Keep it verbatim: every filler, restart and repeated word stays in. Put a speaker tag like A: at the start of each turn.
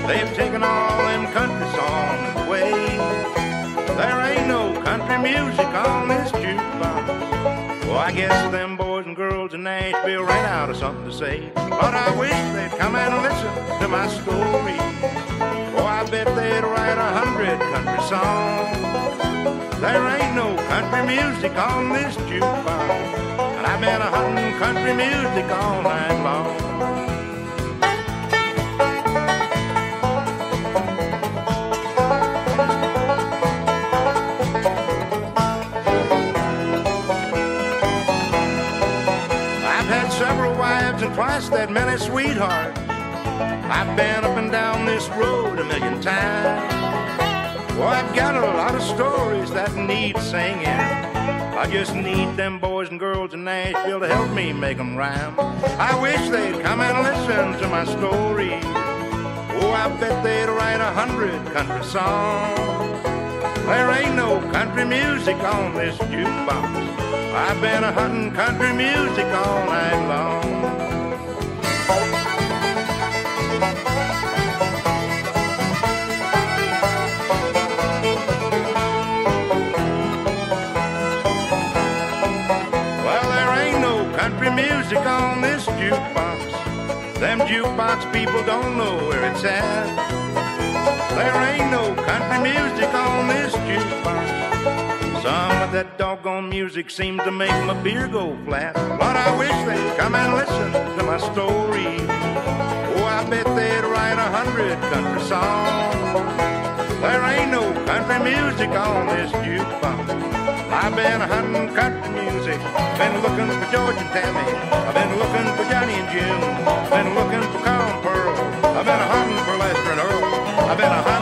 A: They've taken all them country songs away. There ain't no country music on this jukebox. Well, I guess them boys and girls in Nashville ran out of something to say. But I wish they'd come and listen to my story. Oh, I bet they'd write a hundred country songs. There ain't no country music on this jukebox, and I've been a hunting country music all night long. Several wives and twice that many sweethearts. I've been up and down this road a million times. Well, I've got a lot of stories that need singing. I just need them boys and girls in Nashville to help me make them rhyme. I wish they'd come and listen to my story. Oh, I bet they'd write a hundred country songs. There ain't no country music on this jukebox. I've been a hunting country music all night long. Well, there ain't no country music on this jukebox. Them jukebox people don't know where it's at. There ain't no country music on this jukebox. Some of that doggone music seems to make my beer go flat. But I wish they'd come and listen to my story. Oh, I bet they'd write a hundred country songs. There ain't no country music on this jukebox. I've been hunting country music, been looking for George and Tammy. I've been looking for Johnny and June, been looking for Carl and Pearl. I've been hunting for Lester and Earl. I've been a